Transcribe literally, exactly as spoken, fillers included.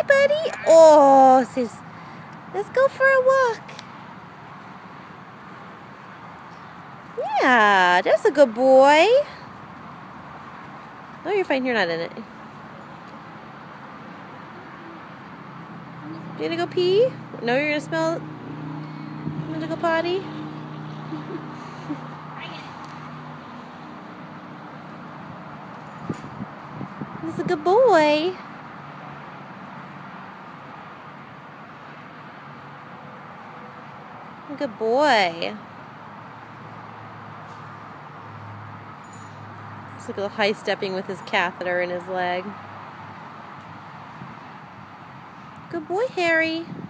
Hi, buddy. Oh, says, let's go for a walk. Yeah, that's a good boy. No, you're fine. You're not in it. You gonna go pee? No, you're gonna smell. You gonna go potty? He's a good boy. Good boy. He's like a little high stepping with his catheter in his leg. Good boy, Harry.